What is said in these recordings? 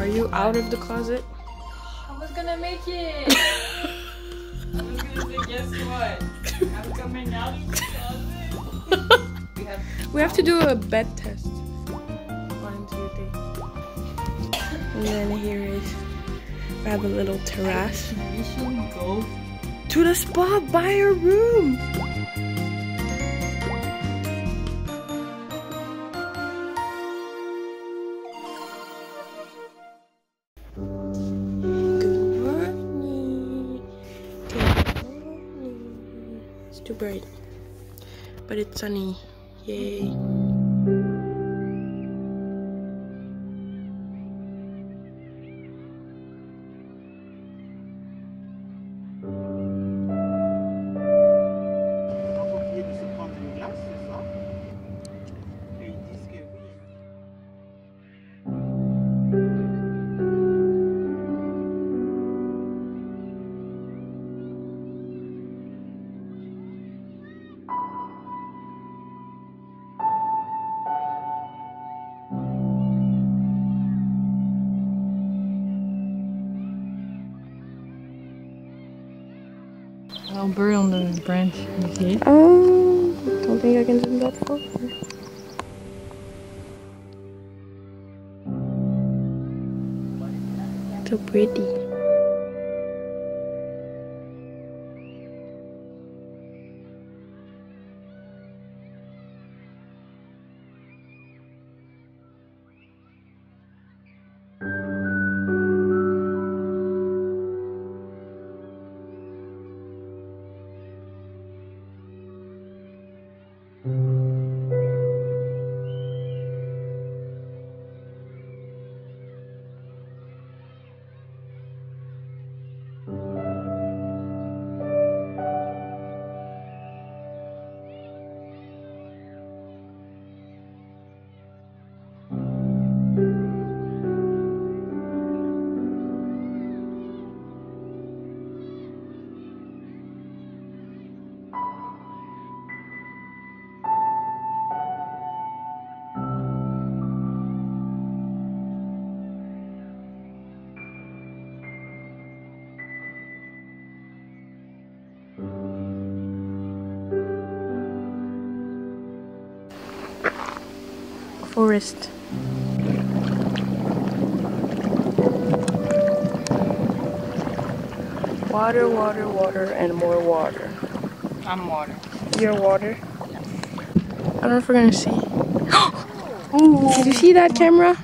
Are you out of the closet? I was gonna make it. I was gonna say, guess what? I'm coming out of the closet. We have to do a bed test. 1, 2, 3. And then here is, we have a little terrace. We should go To the spa by your room. It's too bright, but it's sunny. Yay. I'll bird on the branch. You see it? Oh, don't think I can zoom that far. So pretty. Forest. Water, water, water, and more water. I'm water. You're water. I don't know if we're gonna see. Ooh, did you see that camera?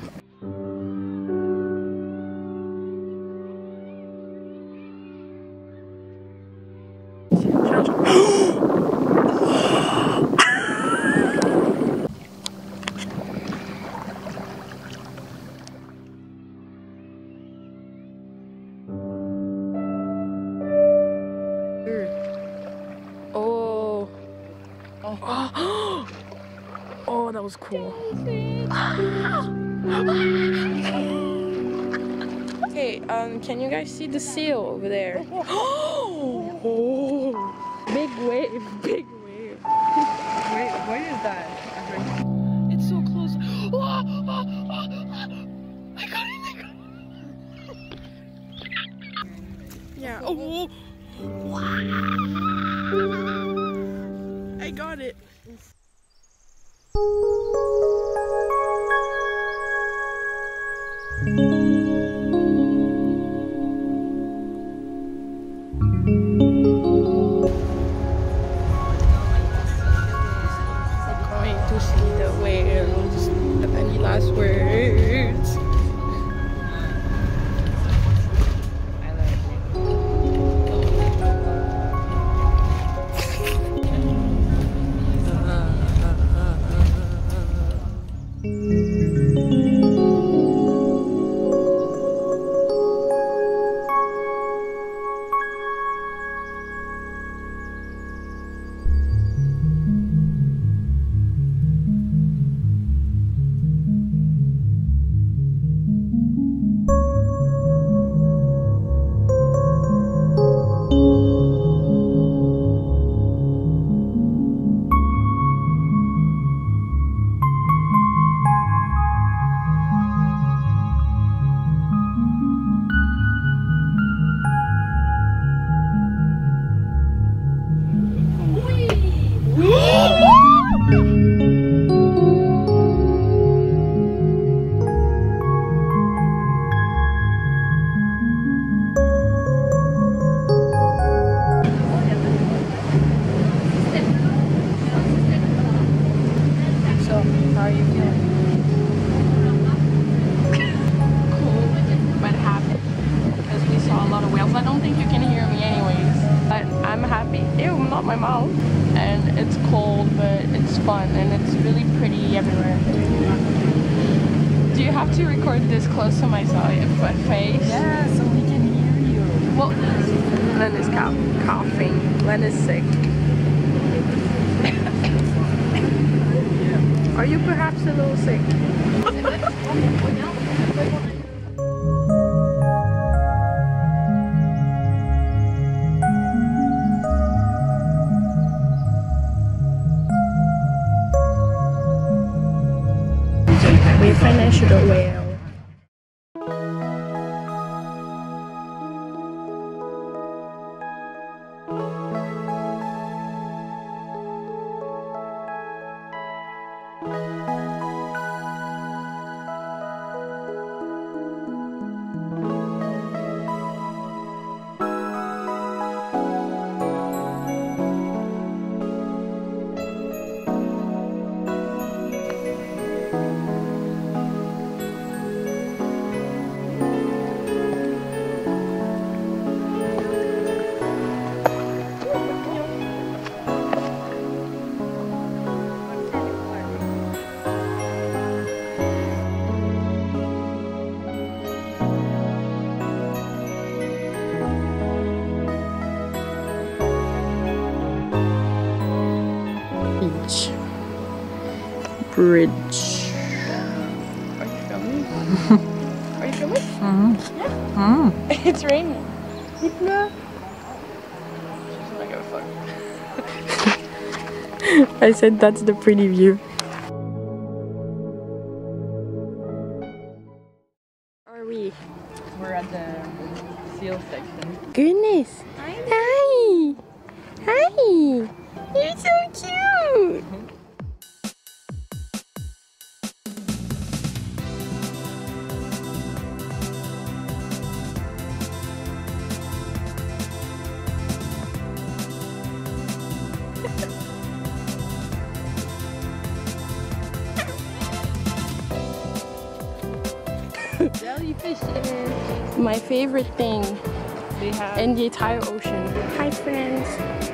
Oh, that was cool. Okay, can you guys see the seal over there? Oh, big wave, big wave. Wait, what is that? It's so close. I got it, Yeah, oh. I got it. Going Ew, not my mouth. And it's cold, but it's fun and it's really pretty everywhere. Do you have to record this close to my face? Yeah, so we can hear you. Well, Lenn is coughing. Lenn is sick. Are you perhaps a little sick? We finished the whale. Bridge. Are you filming? Are you filming? Mm-hmm. Yeah. Mm. It's raining. She's not gonna fuck. I said that's the pretty view. Are we? We're at the seal section. Goodness. Hi. Hi. You're so cute. Jellyfishes. My favorite thing They have. in the entire ocean. Hi friends.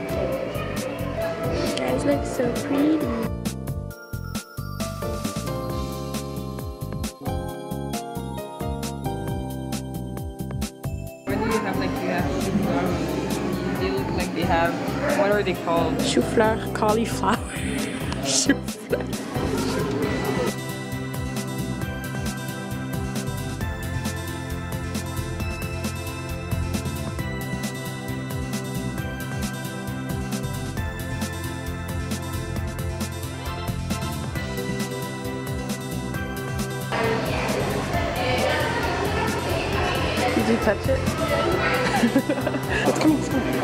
You guys look so pretty. Where do you have like you have chou-fleur? They look like they have. What are they called? Chou-fleur, cauliflower. Chou-fleur. Did you touch it? It's coming, it's coming.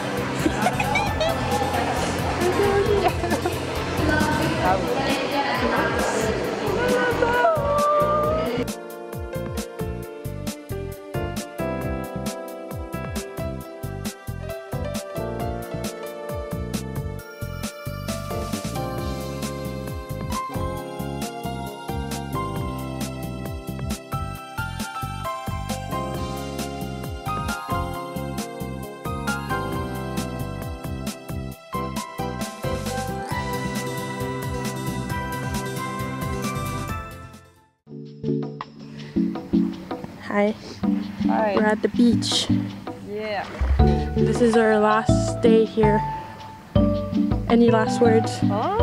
Hi, Hi. we're at the beach. Yeah. This is our last day here. Any last words? Huh?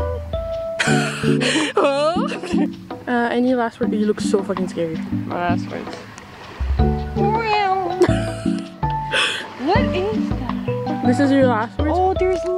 Any last words? You look so fucking scary. My last words. What is that? This is your last words? Oh, there's